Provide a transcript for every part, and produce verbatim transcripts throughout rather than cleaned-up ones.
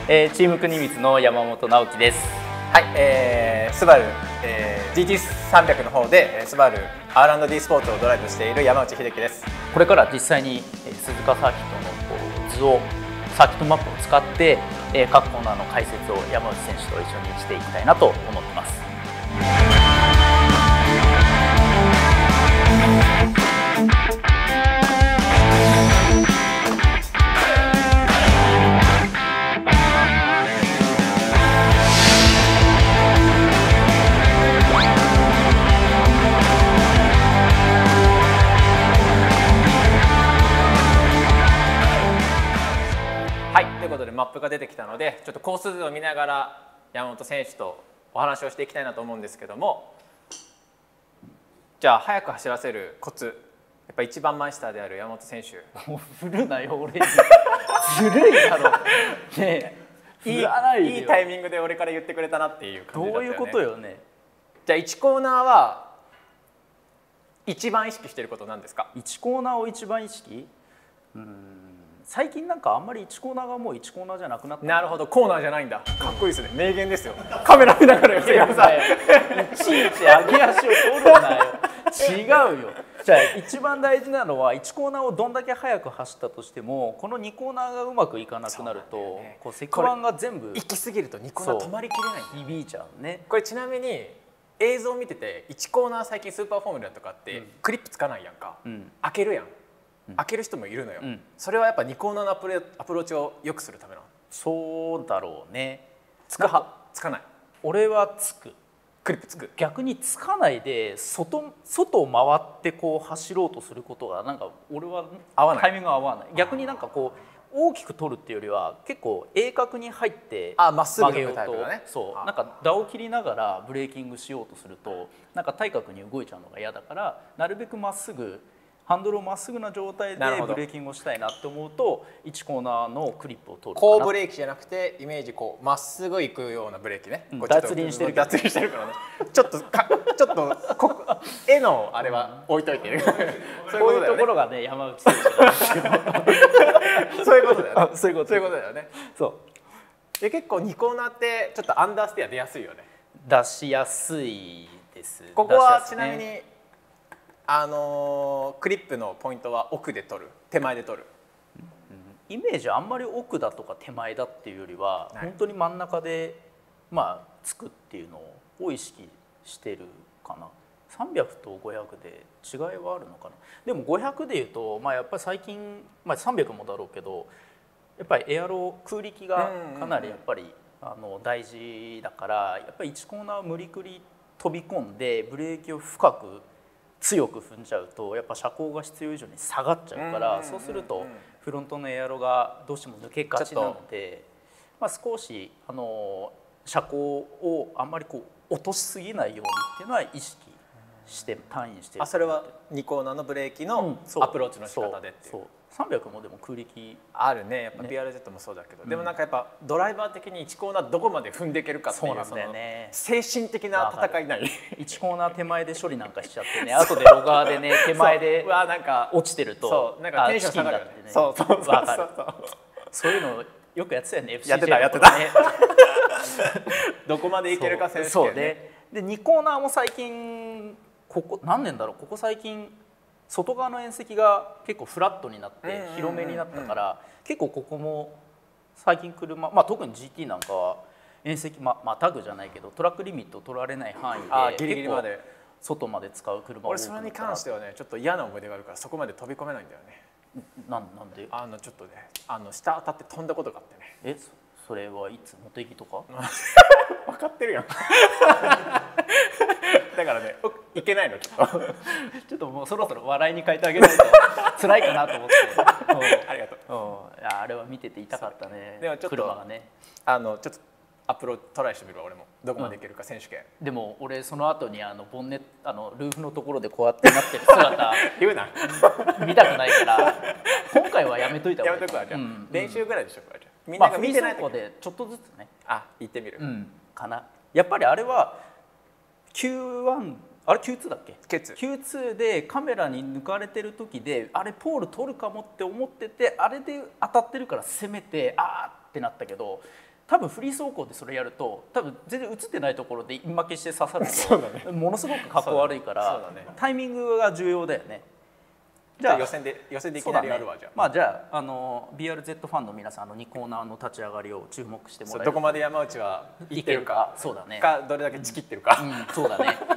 えー、チーム国光の山本直樹です。 はい、えー、スバル、えー、ジーティーさんびゃく の方でスバル アールアンドディー スポーツをドライブしている山内秀樹です。 これから実際に鈴鹿サーキットのこう図をサーキットマップを使って、えー、各コーナーの解説を山内選手と一緒にしていきたいなと思ってます。 マップが出てきたので、ちょっとコース図を見ながら山本選手とお話をしていきたいなと思うんですけども、じゃあ速く走らせるコツ、やっぱ一番マイスターである山本選手。 もう振るなよ俺に。ずるいだろ。ねえ、 いいいいタイミングで俺から言ってくれたなっていう感じだったよね。 どういうことよね。 じゃあいちコーナーは一番意識していることなんですか？ いちコーナーを一番意識？うーん。最近なんかあんまりいちコーナーがもういちコーナーじゃなくなった。 なるほど、コーナーじゃないんだ。かっこいいですね。名言ですよ。カメラ見ながら言ってください。 いちいち上げ足を取るなよ。違うよ。じゃあ一番大事なのはいちコーナーをどんだけ速く走ったとしても、このにコーナーがうまくいかなくなると、ね、こう石板が全部行き過ぎるとにコーナー止まりきれない。 響いちゃうね。 これちなみに映像を見てていちコーナー最近スーパーフォーミュラとかってクリップつかないやんか。うん、開けるやん。開ける人もいるのよ、うん、それはやっぱにコーナーのアプローチを良くするためなの？ そうだろうね。 つく派？つかない？ 俺はつく。 クリップつく。 逆につかないで外外を回ってこう走ろうとすることがなんか俺はタイミングが合わない。逆になんかこう大きく取るっていうよりは結構鋭角に入って曲げようと、そうなんか打を切りながらブレーキングしようとするとなんか対角に動いちゃうのが嫌だから、なるべくまっすぐハンドルをまっすぐな状態でブレーキングをしたいなって思うといちコーナーのクリップを取るかな。 こうブレーキじゃなくてイメージこうまっすぐ行くようなブレーキね。 うん、脱輪してるから脱輪してるからね。ちょっとかちょっとこ絵のあれは置いといてる。 そういうところがね山内選手なんですけど。 そういうことだよね。 そういうことそういうことだよね。そう。で結構にコーナーってちょっとアンダーステア出やすいよね。 出しやすいです。 ここはちなみに。あのー、クリップのポイントは奥で取る、手前で取る、 うん、イメージあんまり奥だとか手前だっていうよりは、はい、本当に真ん中でまあつくっていうのを意識してるかな。さんびゃくとごひゃくで違いはあるのかな。でもごひゃくでいうと、まあ、やっぱり最近、まあ、さんびゃくもだろうけどやっぱりエアロ空力がかなりやっぱりあの大事だから、やっぱりいちコーナーを無理くり飛び込んでブレーキを深く強く踏んじゃうとやっぱ車高が必要以上に下がっちゃうから、そうするとフロントのエアロがどうしても抜けがちなので、まあ、少しあの車高をあんまりこう落としすぎないようにっていうのは意識して単位してる。 あ、それはにコーナーのブレーキのアプローチの仕方でっていう。 そうそうさんびゃくもでも空力あるね。やっぱ ピーアールゼット もそうだけど、ね、でもなんかやっぱドライバー的にいちコーナーどこまで踏んでいけるかっていう、そうなんだよね、精神的な戦いない。 いちコーナー手前で処理なんかしちゃってね、後でロガーでね手前で落ちてるとそうなんかテンション下がるよね。そうそうそうそうそういうのよくやってたよね。 やってたやってた。どこまでいけるか選手権ね。 でにコーナーも最近ここ何年だろう、ここ最近外側の縁石が結構フラットになって広めになったから、結構ここも最近車、まあ、特に ジーティー なんかは縁石ままたぐじゃないけどトラックリミットを取られない範囲でギリギリまで外まで使う車を。 俺それに関してはねちょっと嫌な思い出があるからそこまで飛び込めないんだよね。 なんなんで？ あのちょっとねあの下当たって飛んだことがあってね。 えそれはいつ茂木とか？ 分かってるやん。だからねいけないのちょっとちょっともうそろそろ笑いに変えてあげないと辛いかなと思って。 ありがとう。いやあれは見てて痛かったね。 でもちょっと車がねあのちょっとアプローチトライしてみるわ俺もどこまでいけるか選手権、 うん、でも俺その後にあのボンネットあのルーフのところでこうやってなってる姿言うな見たくないから今回はやめといた方がいい。 やめとくわじゃあ、うん、練習ぐらいでしょこれじゃみんなが見てないとこでちょっとずつねあ行ってみる、 うん、かな。やっぱりあれは キューワン あれ キューツー だっけ？ キューツーキューツー でカメラに抜かれてる時であれポール取るかもって思っててあれで当たってるから攻めてあーってなったけど多分フリー走行でそれやると多分全然映ってないところでイン負けして刺さるそうだねとものすごくかっこ悪いから、 そうだね、 タイミングが重要だよね。 じゃあ予選で予選でいきなりやるわ、ね、じゃあまあじゃああの ビーアールゼット ファンの皆さんあのにコーナーの立ち上がりを注目してもらえるどこまで山内は行ってるか、 そうだね、 かどれだけチキってるか、 うんうん、そうだね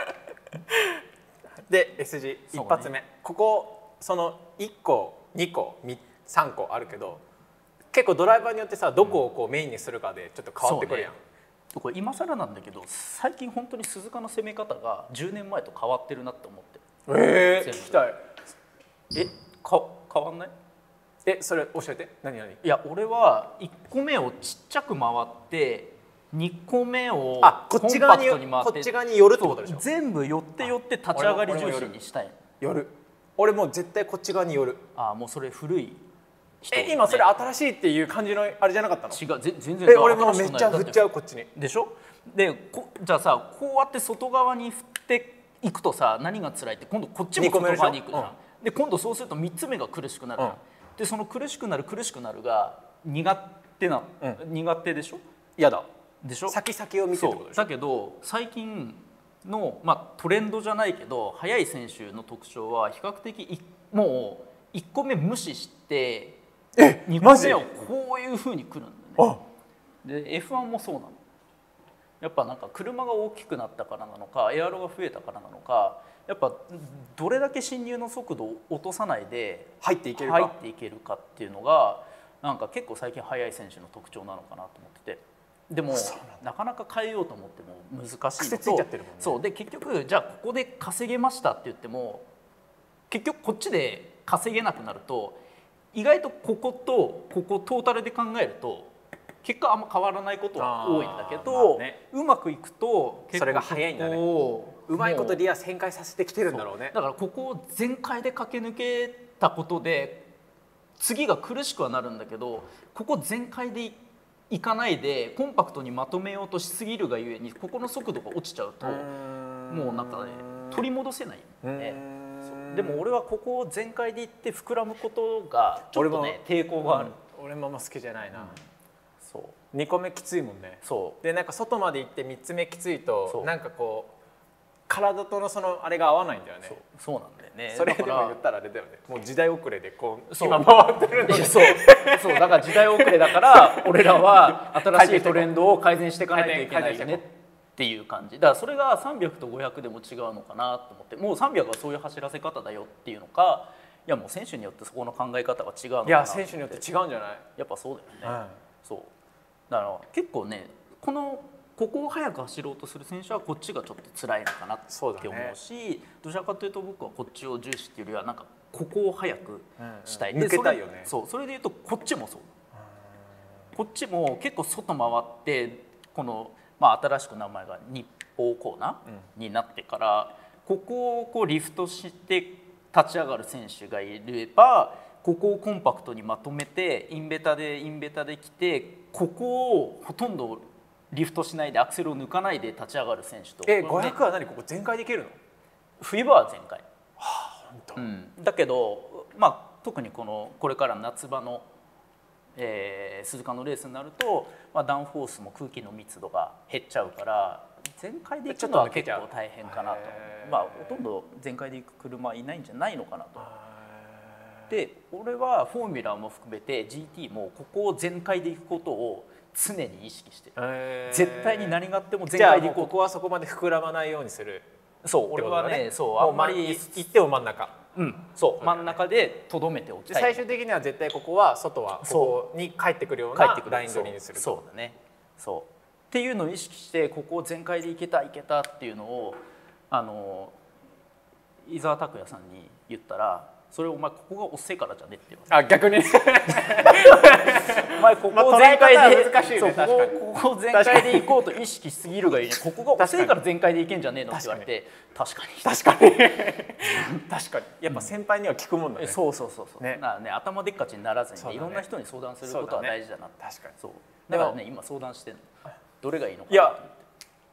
で エスジー 一発目、ね、ここそのいっこにこさんこあるけど結構ドライバーによってさどこをこうメインにするかでちょっと変わってくるやん、 うん、これ今更なんだけど最近本当に鈴鹿の攻め方がじゅうねんまえと変わってるなって思ってええー、聞きたい。 えか変わんない？ えそれ教えて。何何？ いや俺はいっこめをちっちゃく回ってにこめをコンパクトに回ってこっち側に寄るってことでしょ。 全部寄って寄って立ち上がり重視にしたい。 寄る。俺もう絶対こっち側に寄る。 ああもうそれ古い人、ね、 え今それ新しいっていう感じのあれじゃなかったの？ 違う全然。 え俺もうめっちゃ振っちゃうこっちに。 でしょ。でこじゃあさこうやって外側に振っていくとさ何が辛いって今度こっちも外側に行くじゃん。で今度そうするとみっつめが苦しくなる、うん、でその苦しくなる苦しくなるが苦手な、うん、苦手でしょ。 嫌だでしょ。 先々を見てるってことでしょ。 だけど最近の、まあ、トレンドじゃないけど速い選手の特徴は比較的もういっこめ無視してにこめをこういうふうにくるんだよね。で エフワン もそうなの。やっぱなんか車が大きくなったからなのかエアロが増えたからなのかやっぱどれだけ進入の速度を落とさないで入っていけるか入っていけるかっていうのがなんか結構最近速い選手の特徴なのかなと思ってて。でもなかなか変えようと思っても難しいのと、そうで結局じゃあここで稼げましたって言っても結局こっちで稼げなくなると意外とこことここトータルで考えると結果あんま変わらないことは多いんだけど、まあね、うまくいくと結構それが早いんだね。うまいことリア旋回させてきてるんだろうね。 だからここを全開で駆け抜けたことで次が苦しくはなるんだけどここ全開でいかないでコンパクトにまとめようとしすぎるがゆえにここの速度が落ちちゃうともうなんかね取り戻せないんで、ね、でも俺はここを全開でいって膨らむことがちょっとね抵抗がある。 俺もあんま好きじゃないな、うん、 そうにこめきついもんね。 そうでなんか外まで行ってみっつめきついとなんかこう体とのそのあれが合わないんだよね。 そう、そうなんだよね。 それでも言ったらあれだよね。もう時代遅れでこう今回ってるんで。 そう、そうだから時代遅れだから俺らは新しいトレンドを改善していかないといけないよねっていう感じ。だからそれがさんびゃくとごひゃくでも違うのかなと思って、もうさんびゃくはそういう走らせ方だよっていうのか、いやもう選手によってそこの考え方が違うのかな。 いや選手によって違うんじゃない？ やっぱそうだよね。うん、そう。だから結構ねこのここを速く走ろうとする選手はこっちがちょっと辛いのかなって思うし、ね、どちらかというと僕はこっちを重視っていうよりはなんかここを速くしたい、 うんうん、抜けたいよね。 そうそれでいうとこっちもそう、こっちも結構外回ってこの、まあ、新しく名前が日報コーナーになってから、うん、ここをこうリフトして立ち上がる選手がいればここをコンパクトにまとめてインベタでインベタで来てここをほとんどリフトしないでアクセルを抜かないで立ち上がる選手と。 えごひゃくは何ここ全開できるの？ 冬場は全開。 はあ本当。うん、 だけどまあ特にこのこれから夏場の、えー、鈴鹿のレースになると、まあ、ダウンフォースも空気の密度が減っちゃうから全開で行くのは結構大変かなと。まあほとんど全開で行く車いないんじゃないのかなと。で俺はフォーミュラーも含めて ジーティー もここを全開で行くことを常に意識してる、えー、絶対に何があっても全開でいこう。 じゃあここはそこまで膨らまないようにする。 そう、俺はね、そうあんまり行っても真ん中。 うん、そう真ん中でとどめておきたい。 最終的には絶対ここは外はここに帰ってくるようなライン取りにする。 そうだね。そうっていうのを意識してここを全開でいけたいけたっていうのをあの伊沢拓也さんに言ったら。それお前ここが遅いからじゃねって言われて。あ逆にお前ここを全開で難しいね。ここを全開で行こうと意識しすぎるがいいね。ここが遅いから全開で行けんじゃねえのって言われて確かに確かに確かにやっぱ先輩には聞くもんだね。 そうそうそうそう。ねね頭でっかちにならずにいろんな人に相談することは大事だな。 確かに。 そうだからね今相談してるのどれがいいのかな。いや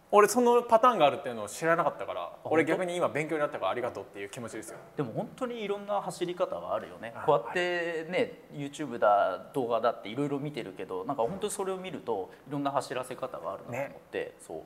俺そのパターンがあるっていうのを知らなかったから、俺逆に今勉強になったからありがとうっていう気持ちですよ。 でも本当にいろんな走り方があるよね。こうやってね YouTube だ動画だっていろいろ見てるけど、なんか本当にそれを見るといろんな走らせ方があるなと思って、ね、そう。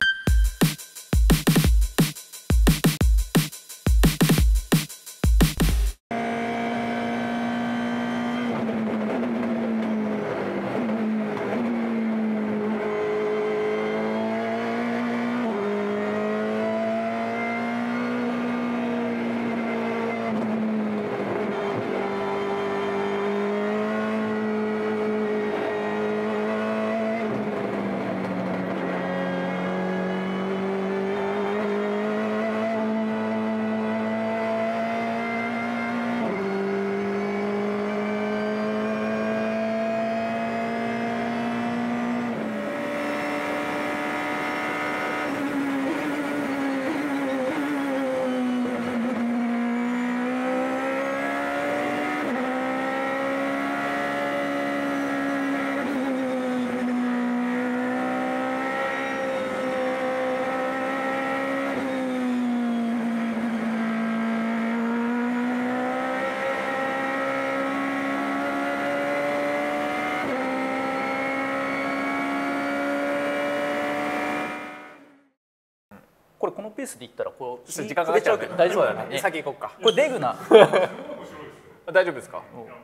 これこのペースでいったらこう時間かかっちゃうけど大丈夫だね。先行こうか。 これデグナ大丈夫ですか？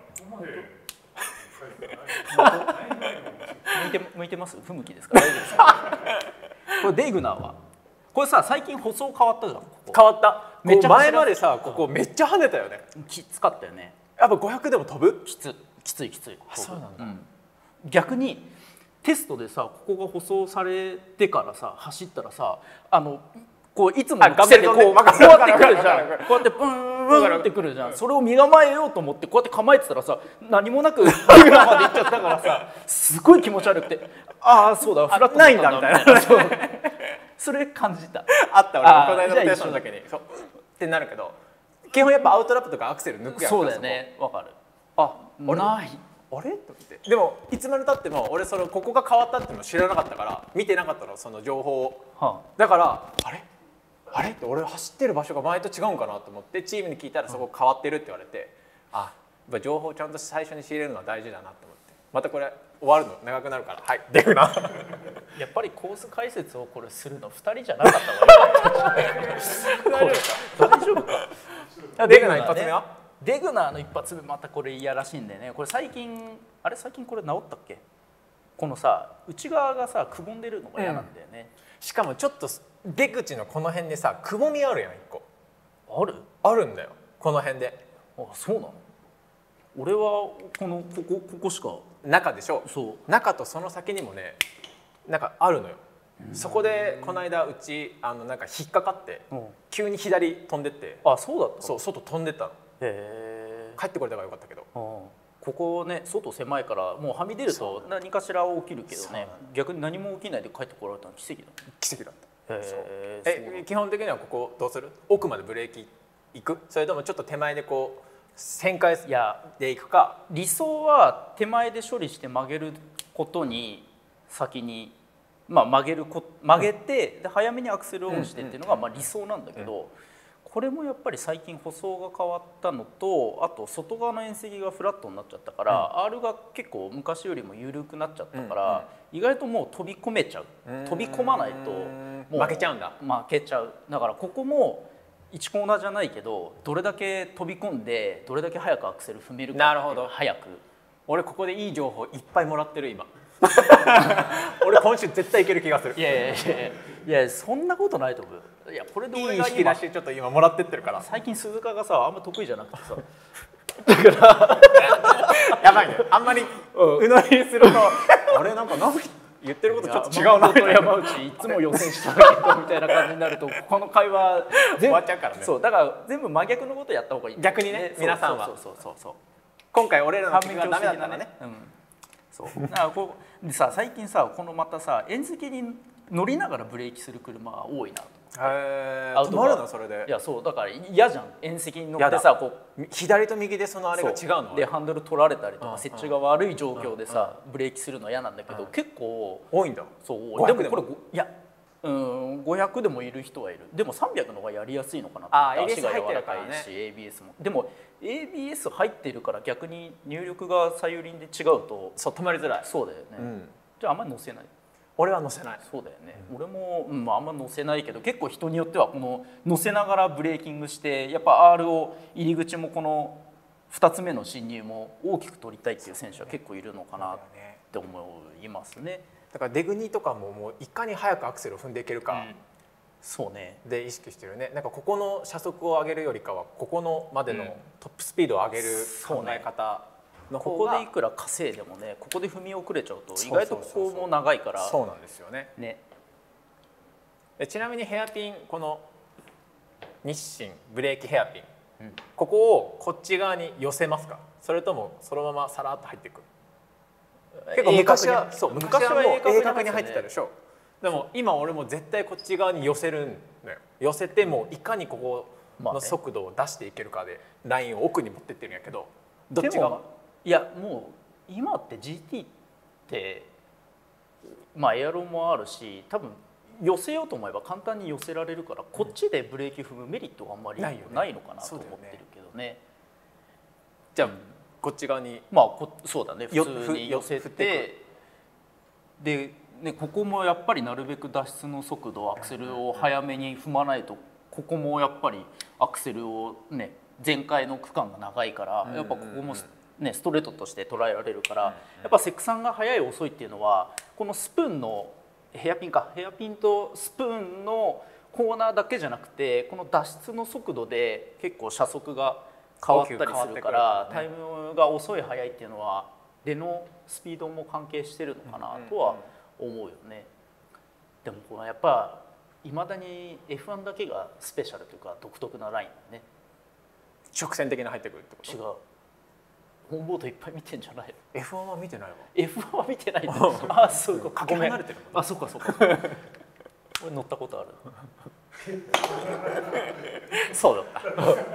向いて向いてます？不向きですか？大丈夫ですか？これデグナはこれさ最近舗装変わったじゃん。ここ変わった。 めっちゃ前までさここめっちゃ跳ねたよね。 きつかったよね。 やっぱごひゃくでも飛ぶ？ きつきついきつい。 そうなんだ。 うん、逆にテストでさここが舗装されてからさ走ったらさあのこういつもの癖でこうこうやってくるじゃん。こうやってブンブンってくるじゃん。それを身構えようと思ってこうやって構えてたらさ何もなくぐらまで行っちゃったからさすごい気持ち悪くてああそうだフラットないんだみたいな。 それ感じた。 あった俺この間のテストの時にそうってなるけど基本やっぱアウトラップとかアクセル抜くやん。 そうだよねわかる。あないあれと思ってでもいつまでたっても俺そのここが変わったっていうの知らなかったから見てなかったのその情報を、はあ、だからあれあれって俺走ってる場所が前と違うんかなと思ってチームに聞いたらそこ変わってるって言われて、あやっぱ情報をちゃんと最初に仕入れるのは大事だなと思ってまたこれ終わるの長くなるからはいデグナやっぱりコース解説をこれするのふたりじゃなかった方がよかった大丈夫かデグナ一発目はデグナーの一発目またこれ嫌らしいんでね。これ最近あれ最近これ治ったっけ？このさ内側がさくぼんでるのが嫌なんだよね、 うん、しかもちょっと出口のこの辺でさくぼみあるやんいっこ。 ある？ あるんだよこの辺で。 あそうなの？俺はこのここここしか中でしょ。 そう中とその先にもねなんかあるのよ。そこでこの間うちあのなんか引っかかって急に左飛んでって。 あそうだった。 そう外飛んでったの。 へ帰ってこれたからよかったけど、 ここね外狭いからもうはみ出ると何かしら起きるけどね逆に何も起きないで帰ってこられたの奇跡だね。 奇跡だった。 へえ基本的にはここどうする？奥までブレーキ行く？それともちょっと手前でこう旋回で行くか？ 理想は手前で処理して曲げることに先に、まあ、曲げるこ曲げて、うん、で早めにアクセルオンしてっていうのがまあ理想なんだけど、うん、これもやっぱり最近舗装が変わったのとあと外側の縁石がフラットになっちゃったから、うん、アール が結構昔よりも緩くなっちゃったから、うん、意外ともう飛び込めちゃう。飛び込まないともう負けちゃうんだ。 負けちゃう。だからここもいちコーナーじゃないけどどれだけ飛び込んでどれだけ早くアクセル踏めるか。 なるほど。早く俺ここでいい情報いっぱいもらってる今俺今週絶対いける気がする。 いやいやいやいやそんなことないと思う。いやこれで俺がいい引き出しちょっと今もらってってるから最近鈴鹿がさあんま得意じゃなくてさだからやばいねあんまりうのりするとあれなんかなんか言ってることちょっと違うなみたいな。 山内いつも予選したけどみたいな感じになるとこの会話終わっちゃうからね。 そうだから全部真逆のことやった方がいい。 逆にね皆さんはそうそうそうそう今回俺らの曲がダメだったらね。 そうだからこうでさ最近さこのまたさ縁石に乗りながらブレーキする車が多いなと。 へえ。止まるのそれで。 いやそうだから嫌じゃん縁石に乗ってさこう左と右でそのあれが違うのでハンドル取られたりとか設置が悪い状況でさブレーキするの嫌なんだけど結構多いんだ。 そうでもこれいやうんごひゃくでもいる人はいる。でもさんびゃくの方がやりやすいのかなとあー思って。足がエービーエス 入って柔らかいるからねし エービーエス も。でも エービーエス 入ってるから逆に入力が左右輪で違うとそう止まりづらい。 そうだよね、 うん、 じゃああんまり乗せない。 俺は乗せない。 そうだよね、うん、俺も、うんまあ、あんま乗せないけど結構人によってはこの乗せながらブレーキングしてやっぱ アール を入り口もこのふたつめの進入も大きく取りたいっていう選手は結構いるのかなって思いますね。 だからデグニとかももういかに早くアクセルを踏んでいけるか、うん、 そうねで意識してるね。なんかここの車速を上げるよりかはここのまでのトップスピードを上げる考え方の方が、 ここでいくら稼いでもねここで踏み遅れちゃうと意外とここも長いからそうなんですよね。 ねでちなみにヘアピンこの日清ブレーキヘアピン、うん、ここをこっち側に寄せますか、それともそのままさらっと入っていく。結構昔はそう昔はもう鋭角に入ってたでしょ。でも今俺も絶対こっち側に寄せるのよ。寄せてもいかにここの速度を出していけるかでラインを奥に持ってってるんやけど、どっち側？ いやもう今って ジーティー ってまあエアロもあるし多分寄せようと思えば簡単に寄せられるからこっちでブレーキ踏むメリットがあんまりないのかなと思ってるけどね。 じゃあこっち側にまあこそうだね普通に寄せてで、ね、ここもやっぱりなるべく脱出の速度アクセルを早めに踏まないとここもやっぱりアクセルをね前回の区間が長いからやっぱここもねストレートとして捉えられるからやっぱセクサンが速い遅いっていうのはこのスプーンのヘアピンかヘアピンとスプーンのコーナーだけじゃなくてこの脱出の速度で結構車速が変わったりするからタイムが遅い速いっていうのは出のスピードも関係してるのかなとは思うよね。でもこのやっぱいまだに エフワン だけがスペシャルというか独特なラインね。 直線的に入ってくるってこと？ 違う。ホームボードいっぱい見てんじゃないの？ エフワン は見てないわ。 エフワン は見てないんだ。あ、そうか。 かけ離れてる。 あ、そうかそうか。俺乗ったことある。そうだった。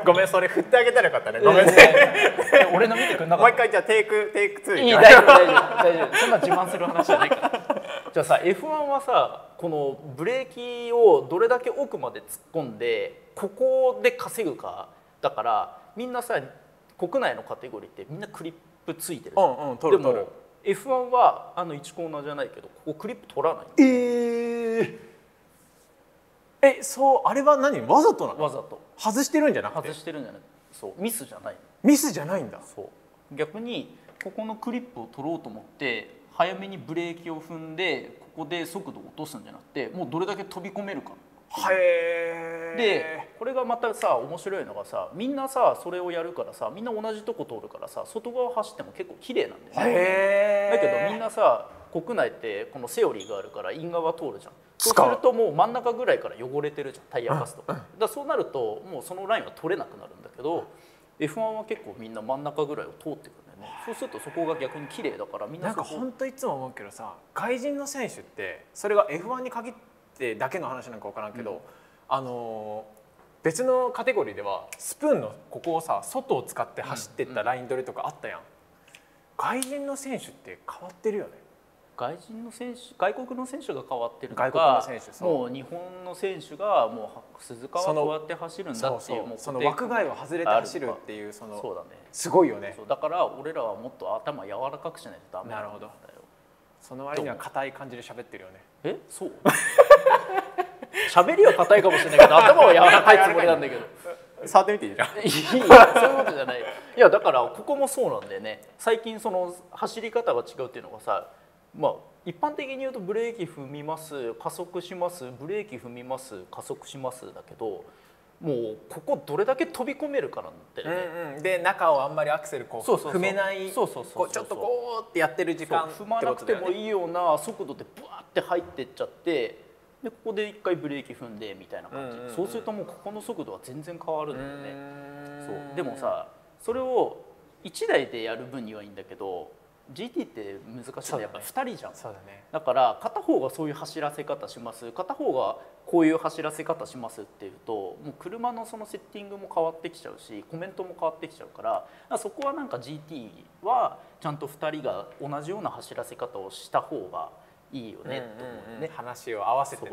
ごめん、それ振ってあげたらよかったね。ごめんね。 俺の見てくんなかった。 もう一回じゃあテイクテイクツー。 いい大丈夫大丈夫大丈夫。そんな自慢する話じゃないから。じゃあさ エフワン はさこのブレーキをどれだけ奥まで突っ込んでここで稼ぐかだからみんなさ国内のカテゴリーってみんなクリップついてる。 うんうん、取る取る。 でも エフワン はあのいちコーナーじゃないけどここクリップ取らない。 えーえ、そうあれは何わざとなの？ わざと外してるんじゃなくて？ 外してるんじゃない。そうミスじゃない。 ミスじゃないんだ。 そう逆にここのクリップを取ろうと思って早めにブレーキを踏んでここで速度を落とすんじゃなくてもうどれだけ飛び込めるか。 へー。 でこれがまたさ面白いのがさみんなさそれをやるからさみんな同じとこ通るからさ外側走っても結構綺麗なんだよね。 へー。 だけどみんなさ国内ってこのセオリーがあるからイン側通るじゃん。そうするともう真ん中ぐらいから汚れてるじゃんタイヤカスとか。だからそうなるともうそのラインは取れなくなるんだけど エフワン は結構みんな真ん中ぐらいを通ってくるんだよね。そうするとそこが逆に綺麗だからみんななんか本当いつも思うけどさ外人の選手ってそれが エフワン に限ってだけの話なんか分からんけど、うん、あの別のカテゴリーではスプーンのここをさ外を使って走ってったライン取りとかあったやん。外人の選手って変わってるよね。 外人の選手外国の選手が変わってるのか外国の選手そうもう日本の選手がもう鈴鹿はこうやって走るんだっていうもうその枠外を外れて走るっていうそのそうだねすごいよね。 そうだから俺らはもっと頭柔らかくしないとダメなんだよ。 なるほど。その割には硬い感じで喋ってるよね。 えそう喋りは硬いかもしれないけど頭は柔らかいつもりなんだけど触ってみていいじゃん。いいそういうことじゃない。いやだからここもそうなんだよね。最近その走り方が違うっていうのがさまあ一般的に言うとブレーキ踏みます加速しますブレーキ踏みます加速しますだけどもうここどれだけ飛び込めるかなんだよね。 うんうん、で中をあんまりアクセルこう踏めないちょっとこうってやってる時間踏まなくてもいいような速度でブワーって入ってっちゃってでここで一回ブレーキ踏んでみたいな感じ。そうするともうここの速度は全然変わるんだよね。そうでもさそれをいちだいでやる分にはいいんだけどジーティー って難しいのはやっぱふたりじゃん。 そうだね。 だから片方がそういう走らせ方します片方がこういう走らせ方しますっていうともう車のそのセッティングも変わってきちゃうしコメントも変わってきちゃうからそこはなんか ジーティー はちゃんとふたりが同じような走らせ方をした方がいいよねって思うね。 話を合わせてね。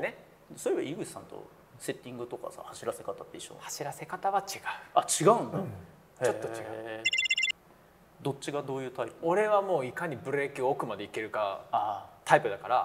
そういえば井口さんとセッティングとかさ走らせ方って一緒？ 走らせ方は違う。 あ、違うんだ、うん、 ちょっと違う。 どっちがどういうタイプ？ 俺はもういかにブレーキを奥までいけるかタイプだから。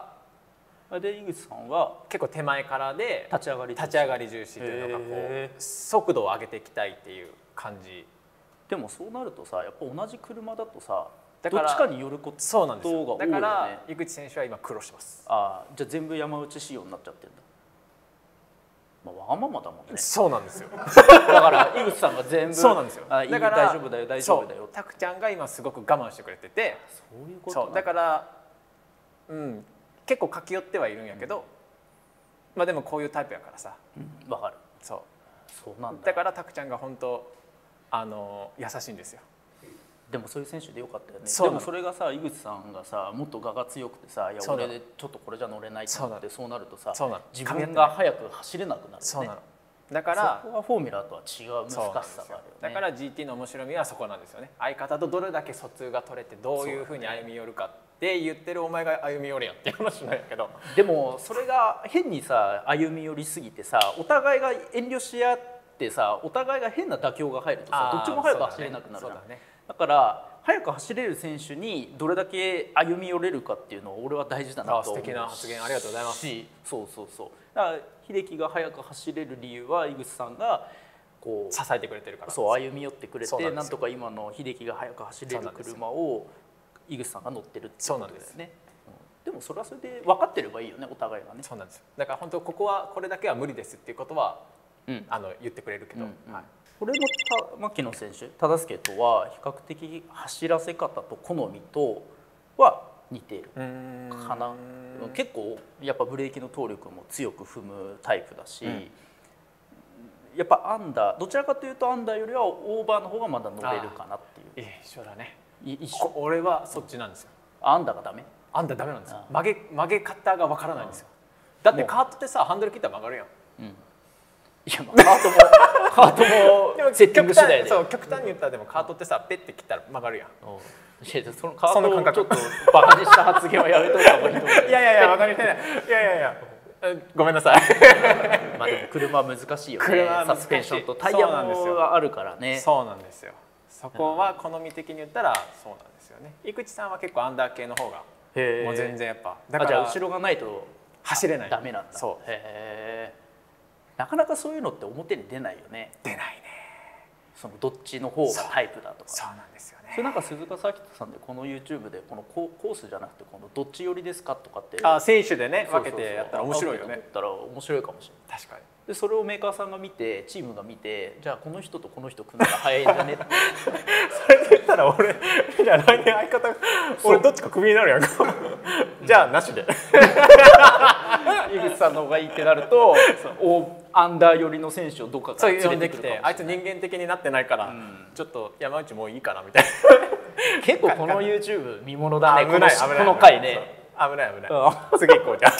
で井口さんは結構手前からで立ち上がり立ち上がり重視というのがこう速度を上げていきたいっていう感じ。 でもそうなるとさ、やっぱ同じ車だとさ、だからどっちかによることそうなんですよ。 が多いよね。 だから井口選手は今苦労してます。 ああ、じゃあ全部山内仕様になっちゃってるんだ。まあわがままだもんね。 そうなんですよ。 だから井口さんが全部そうなんですよ。 あ、だから大丈夫だよ大丈夫だよ。 タクちゃんが今すごく我慢してくれてて、 そういうこと。 そうだからうん結構駆け寄ってはいるんやけど、うん、まあでもこういうタイプやからさ。 うん、わかる。 そう。 そうなんだ。 だからタクちゃんが本当あの優しいんですよ。 でもそういう選手でよかったよね。でもそれがさ、井口さんがさもっと我が強くてさ、いや俺でちょっとこれじゃ乗れないってなってそうなるとさ、自分が速く走れなくなるよね。 そうなの。だからそこはフォーミュラーとは違う難しさがあるよね。 だから ジーティー の面白みはそこなんですよね。相方とどれだけ疎通が取れてどういうふうに歩み寄るかって言ってるお前が歩み寄れやっていう話なんやけど、 でもそれが変にさ歩み寄りすぎてさ、お互いが遠慮し合ってさ、お互いが変な妥協が入るとさ、どっちも速く走れなくなるじゃん。だから速く走れる選手にどれだけ歩み寄れるかっていうのを俺は大事だなと思うし。 素敵な発言ありがとうございます。 そうそうそう。だから秀樹が速く走れる理由は井口さんがこう支えてくれてるから。 そう歩み寄ってくれて、なんとか今の秀樹が速く走れる車を井口さんが乗ってるってことだよね。でもそれはそれで分かってればいいよね、お互いがね。 そうなんですよ。だから本当ここはこれだけは無理ですっていうことは、うん、あの言ってくれるけど。うんうん、はい。 これも牧野選手、忠介とは比較的走らせ方と好みとは似ているかな。結構やっぱブレーキの動力も強く踏むタイプだし、うん、やっぱアンダーどちらかというとアンダーよりはオーバーの方がまだ乗れるかなっていう。 一緒だね。 一緒。 俺はそっちなんですよ。 アンダーがダメ。 アンダーダメなんですよ。曲げ曲げ方がわからないんですよ。だってカートってさハンドル切ったら曲がるやん。うん、いやカートもカートもセッティング次第で。そう極端に言ったらでもカートってさペッて切ったら曲がるやん。 いやそのカートをちょっとバカにした発言はやめといた方がいいと思う。 いやいやいやバカにしてない。いやいやいやごめんなさい。 まあでも車は難しいよね。サスペンションとタイヤがあるからね。 そうなんですよ。そこは好み的に言ったらそうなんですよね。井口さんは結構アンダー系の方がもう全然やっぱだからじゃあ後ろがないと走れない。 ダメなんだ。そう。へえ。なかなかそういうのって表に出ないよね。 出ないね。 そのどっちの方がタイプだとか。 そうなんですよね。 それなんか鈴鹿サーキットさんでこの YouTube でこのコースじゃなくてこのどっち寄りですかとかってあ選手でね分けてやったら面白いよね。 やったら面白いかもしれない。 確かに。 でそれをメーカーさんが見てチームが見てじゃあこの人とこの人組んだら早いんじゃねってそれで言ったら俺じゃあ来年相方俺どっちかクビになるやんかじゃあなしで井口さんの方がいいってなるとアンダー寄りの選手をどっかから連れてくるかもしれない。 あいつ人間的になってないから、うん、ちょっと山内もういいかなみたいな結構この YouTube 見ものだね。このこの回ね。 危ない危ない。次行こうじゃ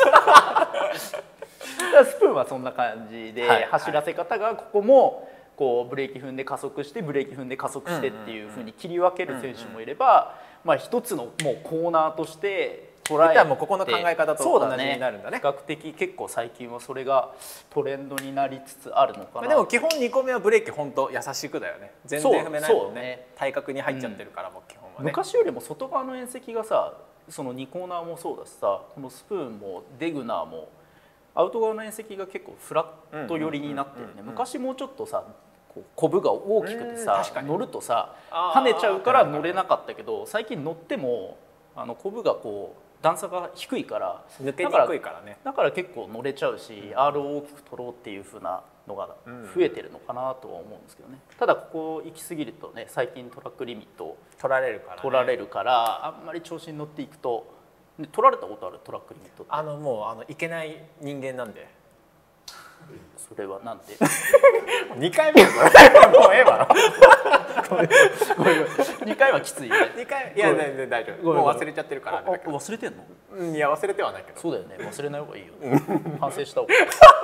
あスプーンはそんな感じで、はい、走らせ方がここもこうブレーキ踏んで加速してブレーキ踏んで加速してっていうふうに切り分ける選手もいれば、まあ一つのもうコーナーとして捉えて、 もうここの考え方と同じになるんだね。 比較的結構最近はそれがトレンドになりつつあるのかな。 でも基本にこめはブレーキ本当優しくだよね。全然踏めないもんね。ね対角に入っちゃってるから、うん、もう基本はね。 昔よりも外側の縁石がさ、そのにコーナーもそうだしさ、このスプーンもデグナーもアウト側の縁石が結構フラット寄りになってるね。昔もうちょっとさこうコブが大きくてさ乗るとさ跳ねちゃうから乗れなかったけど、最近乗ってもあのコブがこう段差が低いから抜けにくいからね。 だから結構乗れちゃうし、アール を大きく取ろうっていう風なのが増えてるのかなとは思うんですけどね。ただここ行き過ぎるとね、最近トラックリミット取られるから、ね、 取られるからあんまり調子に乗っていくと取られたことある。トラックリミットってあのもうあのいけない人間なんで。 それはなんてにかいめもうええわにかいはきついね。 にかいいや全然大丈夫。もう忘れちゃってるから。 忘れてんの？ いや忘れてはないけど。 そうだよね。忘れない方がいいよ。反省した方がいい。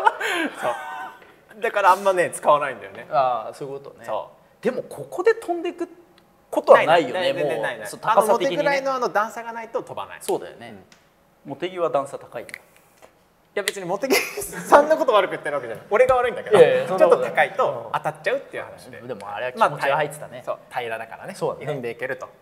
そうだからあんまね使わないんだよね。 ああそういうことね。でもここで飛んでいくことはないよね。もう高さ的にね。あのモテぐらいのあの段差がないと飛ばない。 そうだよね。モテギは段差高いんだ。 や別に茂木さんのこと悪く言ってるわけじゃない、俺が悪いんだけど、 いやいやちょっと高いと当たっちゃうっていう話で、 でもあれは気持ちが入ってたね、 まあ、そう平らだからね、 そうだね踏んでいけると。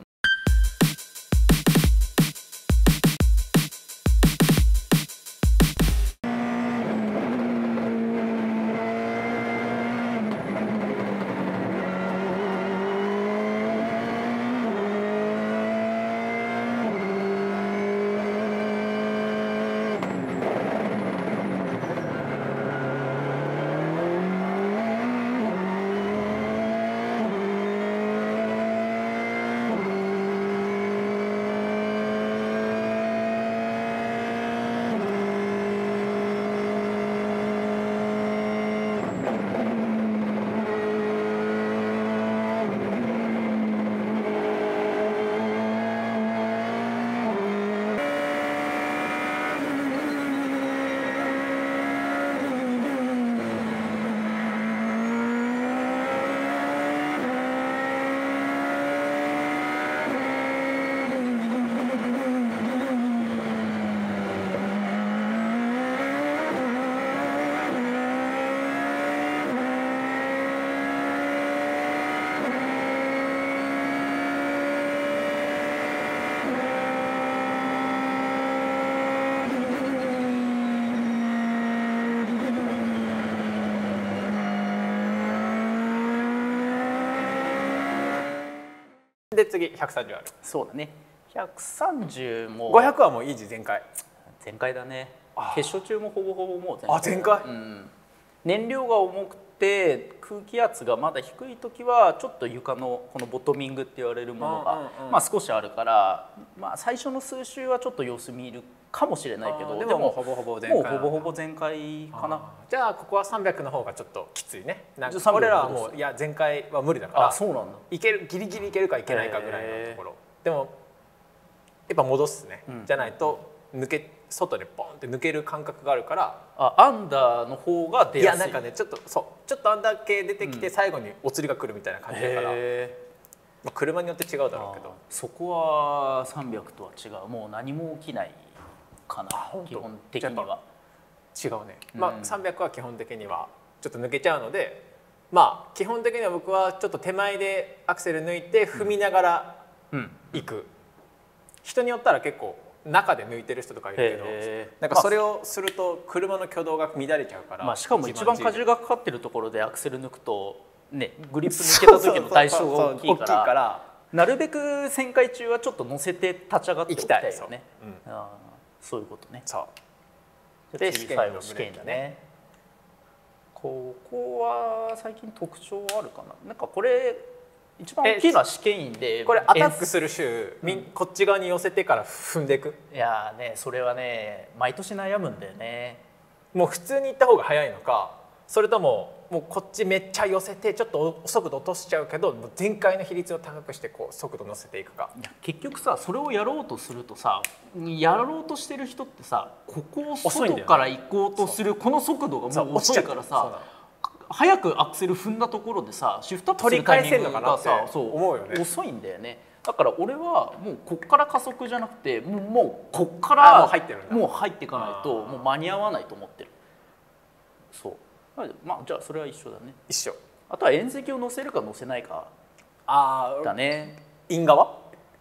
で次ひゃくさんじゅうある。 そうだね。ひゃくさんじゅうもごひゃくはもうイージー全開。 全開だね。決勝中もほぼほぼもう全開。 あ、全開。 うん。燃料が重くて空気圧がまだ低い時はちょっと床のこのボトミングって言われるものが、うんうんうん、まあ少しあるから、まあ最初の数周はちょっと様子見るかもしれないけど、 でももうほぼほぼ全開。 もうほぼほぼ全開かな。 じゃあここはさんびゃくの方がちょっときついね。なんか俺らはもういや全開は無理だから。 あ、そうなんだ。 いけるギリギリいけるかいけないかぐらいのところ。でもやっぱ戻すね。うん、じゃないと抜け外でポンって抜ける感覚があるから。 あ、アンダーの方が出やすい。 いやなんかねちょっとそうちょっとアンダー系出てきて最後にお釣りが来るみたいな感じだから。まあ車によって違うだろうけど。 そこはさんびゃくとは違う。もう何も起きないかな。基本的には。 違うね。まあさんびゃくは基本的にはちょっと抜けちゃうので、まあ基本的には僕はちょっと手前でアクセル抜いて踏みながら行く。うんうん、人によったら結構中で抜いてる人とかいるけど、なんかそれをすると車の挙動が乱れちゃうから、 まあ、しかも一番荷重がかかってるところでアクセル抜くとねグリップ抜けた時の代償が大きいからなるべく旋回中はちょっと乗せて立ち上がっておきたいよね。そう、うん、あそういうことね。 そうで試験の試験だね。ここは最近特徴あるかな。なんかこれ一番大きいのは試験員で、 これアタックする週、うん、こっち側に寄せてから踏んでいく。 いやねそれはね毎年悩むんだよね。 もう普通に行った方が早いのか、それとももうこっちめっちゃ寄せてちょっと速度落としちゃうけどもう全開の比率を高くしてこう速度乗せていくか。 いや結局さそれをやろうとするとさやろうとしてる人ってさここを外から行こうとするこの速度がもう遅いからさ。早くアクセル踏んだところでさシフトアップするタイミングがさ遅いんだよね。だから俺はもうこっから加速じゃなくてもうもうこっからもう入っていかないともう間に合わないと思ってる。そうまあじゃあそれは一緒だね。 一緒。 あとは縁石を乗せるか乗せないかだね。 イン側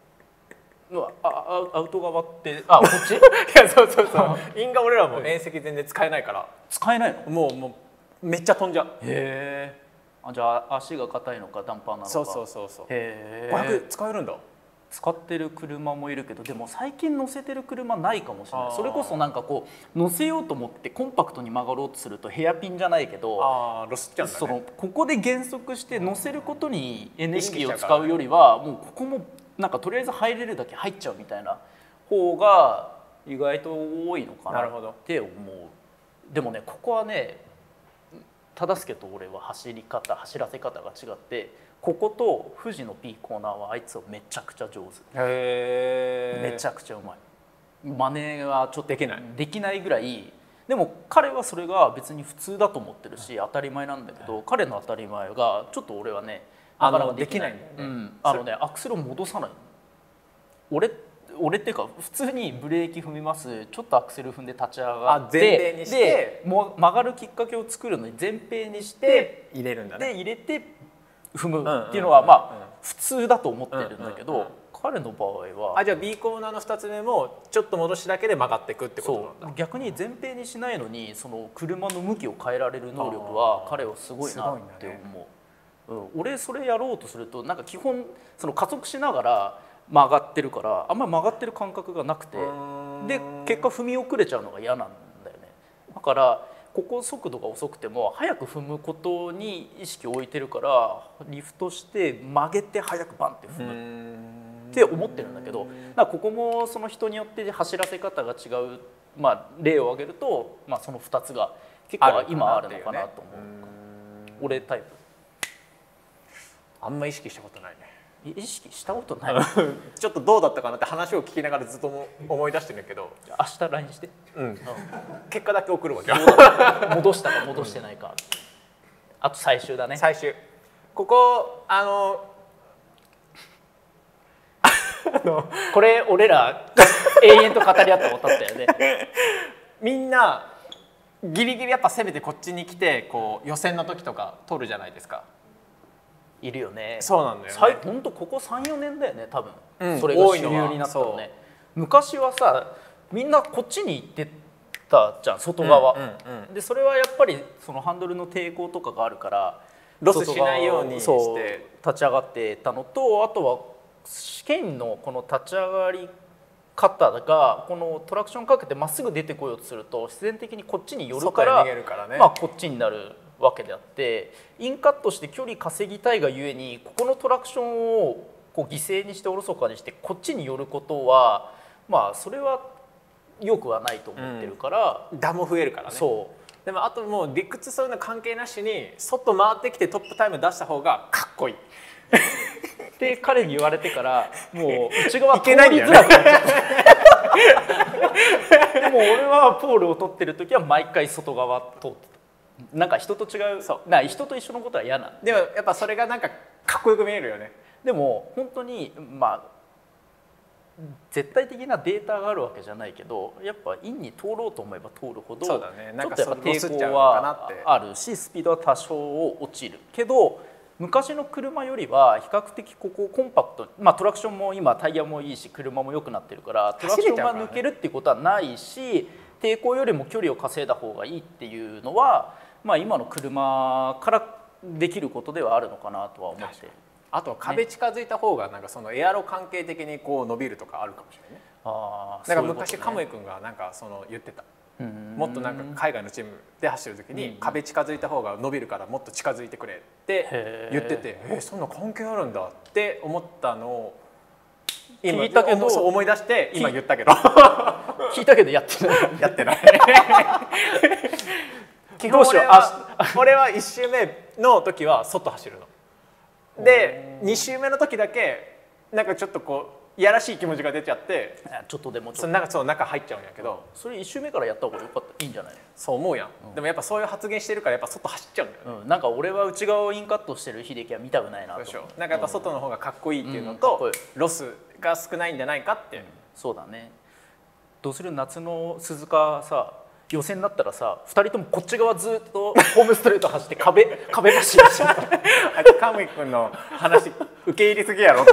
あアウト側ってあこっちいやそうそうそうイン側俺らも縁石全然使えないから使えないのもうもうめっちゃ飛んじゃう。 へえ。あじゃあ足が硬いのかダンパーなのか。 そうそうそうそう。 へえ。 ごひゃく使えるんだ。 使ってる車もいるけどでも最近乗せてる車ないかもしれない。それこそなんかこう乗せようと思ってコンパクトに曲がろうとするとヘアピンじゃないけどあロスっちゃうんだね。 そのここで減速して乗せることにエネルギーを使うよりはもうここもなんかとりあえず入れるだけ入っちゃうみたいな方が意外と多いのかなって思う。でもねここはね忠介と俺は走り方走らせ方が違ってここと富士の P コーナーはあいつはめちゃくちゃ上手。 へめちゃくちゃうまい。真似はちょっとできないできないぐらい。でも彼はそれが別に普通だと思ってるし当たり前なんだけど彼の当たり前がちょっと俺はねなかなかできないんだよね。 うん、あのねアクセルを戻さない。俺俺っていうか普通にブレーキ踏みますちょっとアクセル踏んで立ち上がっあ前て提にしてでも曲がるきっかけを作るのに前提にして入れるんだね。 で入れて踏むっていうのうんうんうんうんはまあ普通だと思ってるんだけうんうんうんど彼の場合はあじゃあ B コーナーのふたつめもちょっと戻しだけで曲がっていくってことなんだ。 そう逆に前提にしないのにその車の向きを変えられる能力は彼はすごいなって思う、うん、俺それやろうとするとなんか基本その加速しながら曲がってるからあんまり曲がってる感覚がなくてで結果踏み遅れちゃうのが嫌なんだよね。だからここ速度が遅くても早く踏むことに意識を置いてるからリフトして曲げて早くバンって踏むって思ってるんだけどだここもその人によって走らせ方が違う、まあ、例を挙げると、まあ、そのふたつが結構今あるのかなと思う。俺タイプあんま意識したことないね。 意識したことないちょっとどうだったかなって話を聞きながらずっと思い出してるんだけど明日 ライン して、 うん、結果だけ送るわけ戻したか戻してないか、うん、あと最終だね。 最終ここあのこれ俺ら永遠と語り合ったことだったよねみんなギリギリやっぱ攻めてこっちに来てこう予選の時とか取るじゃないですか。 いるよね。 そうなんだよね。 本当ここ さん,よ 年だよね多分、 うん、 それが主流になったのね。昔はさみんなこっちに行ってたじゃん外側、うんうんうん、でそれはやっぱりそのハンドルの抵抗とかがあるからロスしないようにして立ち上がってたのとあとは試験のこの立ち上がり方がこのトラクションかけてまっすぐ出てこようとすると必然的にこっちに寄るから、 ね、 まあこっちになるわけであってインカットして距離稼ぎたいがゆえにここのトラクションをこう犠牲にしておろそかにしてこっちに寄ることはまあそれはよくはないと思ってるから、 うん、打も増えるからね。そうでもあともう理屈そういうの関係なしに外回ってきてトップタイム出した方がかっこいいって彼に言われてからもう内側通りづらくなっちゃったでも俺はポールを取ってる時は毎回外側通ってた。なんか人と違うそうな人と一緒のことは嫌なんでもやっぱそれがなんかかっこよく見えるよね。 でも本当にまあ絶対的なデータがあるわけじゃないけどやっぱインに通ろうと思えば通るほどそうだね、 ちょっとやっぱ抵抗はあるしスピードは多少落ちるけど昔の車よりは比較的ここコンパクト、まあ、トラクションも今タイヤもいいし車も良くなってるからトラクションが抜けるっていうことはないし抵抗よりも距離を稼いだ方がいいっていうのは、まあ、今の車からできることではあるのかなとは思ってる。 あと壁近づいた方がなんかそのエアロ関係的にこう伸びるとかあるかもしれないね。ああ、だから昔カムイ君がなんかその言ってた。もっとなんか海外のチームで走る時に壁近づいた方が伸びるからもっと近づいてくれって言ってて、えそんな関係あるんだって思ったのを今聞いたけど思い出して今言ったけど聞いたけどやってないやってない基本俺は俺はいち周目の時は外走るのでに周目の時だけなんかちょっとこういやらしい気持ちが出ちゃってちょっとでもちょっとなんかそう中入っちゃうんやけどそれいち周目からやった方がよかったいいんじゃない？ そう思うやん、うん、でもやっぱそういう発言してるからやっぱ外走っちゃうんだよね、 うん、なんか俺は内側をインカットしてる秀樹は見たくないなと思う。 なんかやっぱ外の方がかっこいいっていうのと、うん、ロスが少ないんじゃないかって、うん、 そうだね。どうする夏の鈴鹿さ予選になったらさふたりともこっち側ずっとホームストレート走って壁壁走りしちゃうあとカムイ君の話受け入れすぎやろって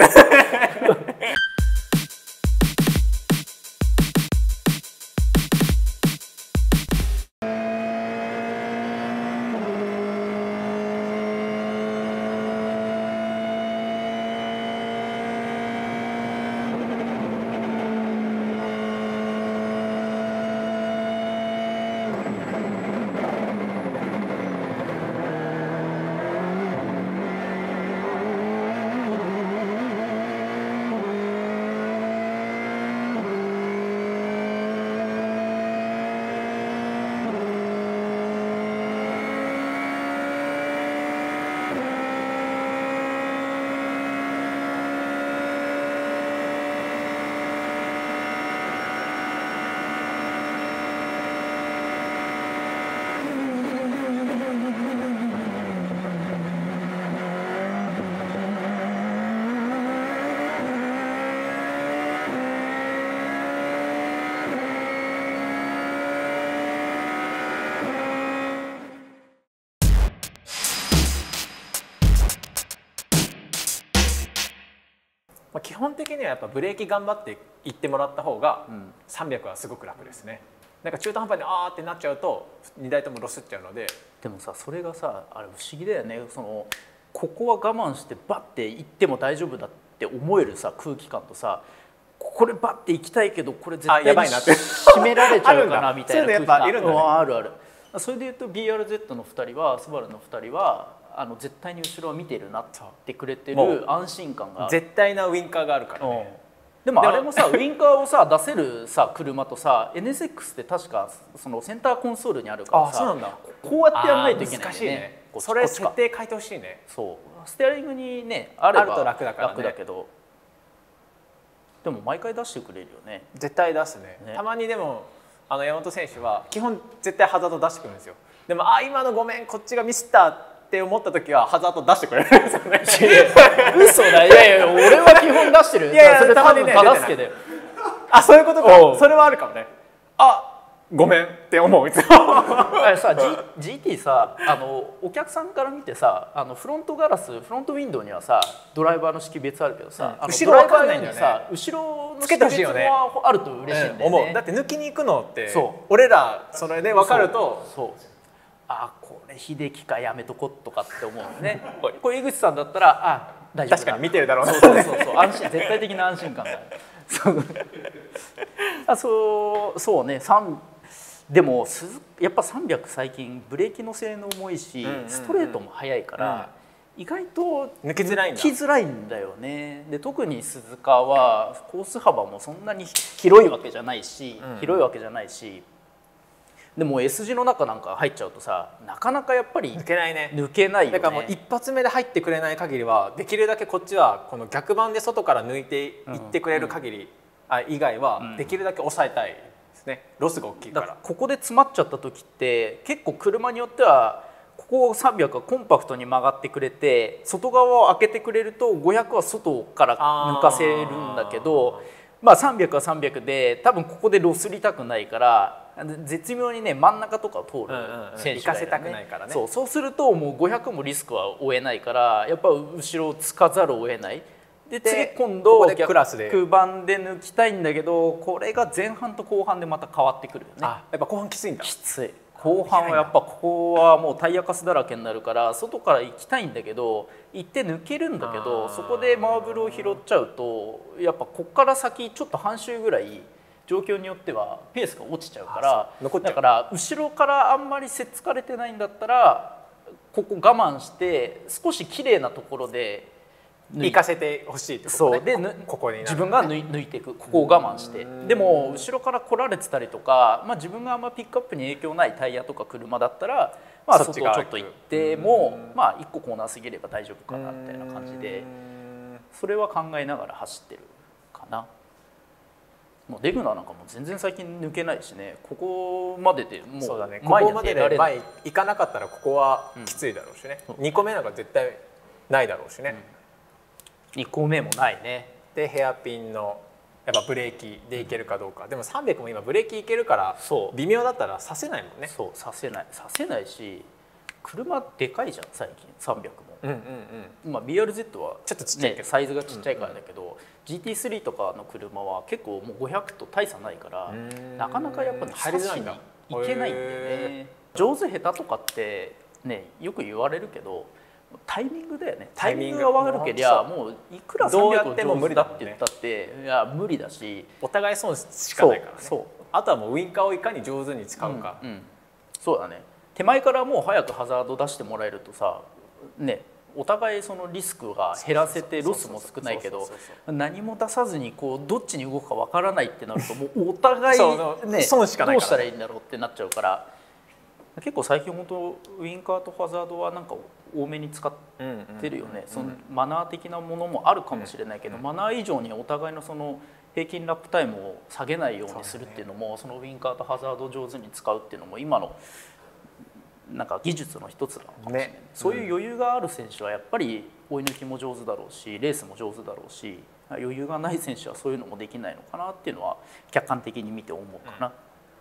まあ、基本的にはやっぱブレーキ頑張っていってもらった方がうん、 さんびゃくはすごく楽ですね。なんか中途半端にあーってなっちゃうとにだいともロスっちゃうので。 でもさそれがさあれ不思議だよね。そのここは我慢してバッて行っても大丈夫だって思えるさ空気感とさ、これバッて行きたいけどこれ絶対にやばいなって締められちゃうかなみたいな空気感。 そういうのやっぱいるんだね。 あるある。それでいうと ビーアールゼット のふたりはスバルのふたりはあの絶対に後ろは見てるなってくれてる安心感が。 絶対なウインカーがあるからね。 でもあれもさウインカーをさ出せるさ車とさ エヌエスエックス って確かそのセンターコンソールにあるからさ、こうやってやらないといけないんだよね。 それ設定変えてほしいね。 そうステアリングにねあればあると楽だからね。 楽だけど、でも毎回出してくれるよね。 絶対出すね。ね、たまにでもあの山本選手は基本絶対ハザード出してくるんですよ。でもあ今のごめんこっちがミスったって思った時はハザード出してくれるんですよね。 嘘だ。いやいや俺は基本出してる。いやいやそれたまにね正すけど。 あそういうことか。それはあるかもね。あごめんって思ういつも。 さ ジーティー さあのお客さんから見てさあのフロントガラスフロントウィンドウにはさドライバーの識別あるけどさ、うん、 後ろわかんないんだよね。 後ろの識別もあると嬉しいんだよね。 思う。だって抜きに行くのって俺らそれで分かるとそうあこれ秀樹かやめとことかって思うね。これ井口さんだったらあ大丈夫だ。 確かに見てるだろうな。 そうそうそうそう安心絶対的な安心感がある。そうあそうそうね三でもやっぱさんびゃく最近ブレーキの性能もいいしストレートも速いから意外と抜きづらいんだ。 抜きづらいんだよね。で特に鈴鹿はコース幅もそんなに広いわけじゃないし、うん、広いわけじゃないしでも S 字の中なんか入っちゃうとさなかなかやっぱり抜けないね。 抜けないよね。 だからもう一発目で入ってくれない限りはできるだけこっちはこの逆盤で外から抜いていってくれる限り、うん、あ以外はできるだけ抑えたい。ね、ロスが大きいから。 だからここで詰まっちゃった時って結構車によってはここさんびゃくはコンパクトに曲がってくれて外側を開けてくれるとごひゃくは外から抜かせるんだけど、まあさんびゃくはさんびゃくで多分ここでロスりたくないから絶妙にね真ん中とかを通る選手がいるね。そうそうするともうごひゃくもリスクは負えないからやっぱ後ろをつかざるを得ない。で次今度逆盤で抜きたいんだけどこれが前半と後半でまた変わってくるよね。 あやっぱ後半きついんだ。 きつい。後半はやっぱここはもうタイヤカスだらけになるから外から行きたいんだけど行って抜けるんだけどそこでマーブルを拾っちゃうとやっぱこっから先ちょっと半周ぐらい状況によってはペースが落ちちゃうからだから後ろからあんまりせっつかれてないんだったらここ我慢して少し綺麗なところで行かせてほしいってことね。そうでここに自分が抜いていくここを我慢してでも後ろから来られてたりとか、まあ、自分があんまピックアップに影響ないタイヤとか車だったら、まあ、外をちょっと行ってもまあいっこコーナー過ぎれば大丈夫かなみたいな感じでそれは考えながら走ってるかな。もうレグナーなんかも全然最近抜けないしねここまででもうそうだねここまでで前行かなかったらここはきついだろうしね、うん、にこめなんか絶対ないだろうしね。 うん、にこめもないね。 でヘアピンのやっぱブレーキでいけるかどうか。でもさんびゃくも今ブレーキいけるから微妙だったらさせないもんね。 そうさせないさせないし車でかいじゃん最近さんびゃくも。うんうんうん。まあ ビーアールゼット はちょっとちっちゃいけど、 ね、サイズがちっちゃいからだけど、うんうん、ジーティースリー とかの車は結構もうごひゃくと大差ないからなかなかやっぱり入りづらいんだ。 いけないんだよね。上手下手とかってねよく言われるけど。タイミングだよね。タイミングが悪けりゃもういくらさんびゃくを上手だって言ったっていや無理だしお互い損しかないからね。そうあとはもうウインカーをいかに上手に使うか、 うんうん、そうだね。手前からもう早くハザード出してもらえるとさねお互いそのリスクが減らせてロスも少ないけど何も出さずにこうどっちに動くかわからないってなるともうお互いね損しかないからどうしたらいいんだろうってなっちゃうから結構最近本当ウインカーとハザードはなんか多めに使ってるよね。そのマナー的なものもあるかもしれないけど、マナー以上にお互いのその平均ラップタイムを下げないようにするっていうのもそのウインカーとハザードを上手に使うっていうのも今のなんか技術の一つなのかもしれない、ね、そういう余裕がある選手はやっぱり追い抜きも上手だろうしレースも上手だろうし余裕がない選手はそういうのもできないのかなっていうのは客観的に見て思うかな。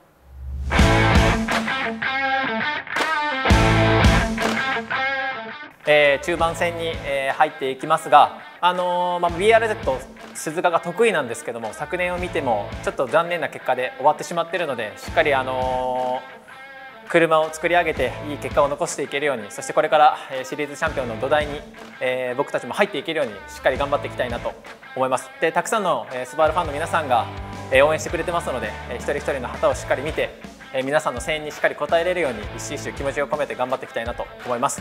うんえー、中盤戦に、えー、入っていきますが、あのーまあ、ビーアールゼット 鈴鹿が得意なんですけども、昨年を見てもちょっと残念な結果で終わってしまっているので、しっかり、あのー、車を作り上げていい結果を残していけるように、そしてこれから、えー、シリーズチャンピオンの土台に、えー、僕たちも入っていけるようにしっかり頑張っていきたいなと思います。で、たくさんの、えー、スバルファンの皆さんが、えー、応援してくれてますので、えー、一人一人の旗をしっかり見て、えー、皆さんの声援にしっかり応えれるように一瞬一瞬気持ちを込めて頑張っていきたいなと思います。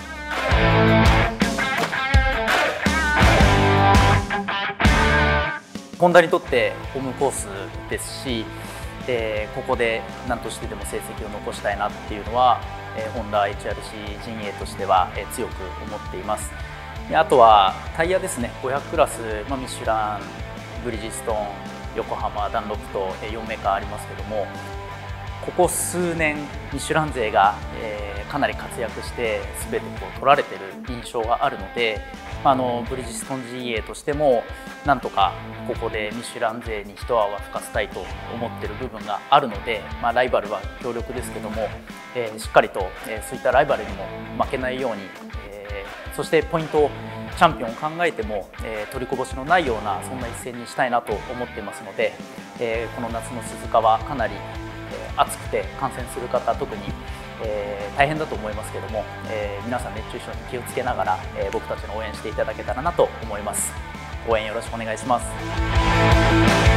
ホンダにとってホームコースですし、えー、ここで何としてでも成績を残したいなっていうのは、えー、ホンダ エイチアールシー 陣営としては、えー、強く思っています。であとはタイヤですね、ごひゃくクラス、まあ、ミシュラン、ブリヂストン、横浜、ダンロップと、えー、よんメーカーありますけども、ここ数年ミシュラン勢が、えー、かなり活躍して全てこう取られている印象があるので、あのブリヂストン陣営としてもなんとかここでミシュラン勢に一泡吹かせたいと思っている部分があるので、まあ、ライバルは強力ですけども、えー、しっかりと、えー、そういったライバルにも負けないように、えー、そしてポイントをチャンピオンを考えても、えー、取りこぼしのないようなそんな一戦にしたいなと思っていますので、えー、この夏の鈴鹿はかなり暑くて観戦する方特に、えー、大変だと思いますけども、えー、皆さん熱中症に気をつけながら、えー、僕たちの応援していただけたらなと思います。応援よろしくお願いします。